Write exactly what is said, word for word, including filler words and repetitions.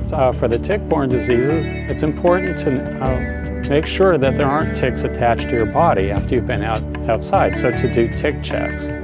Uh, for the tick-borne diseases, it's important to uh, make sure that there aren't ticks attached to your body after you've been out outside, so to do tick checks.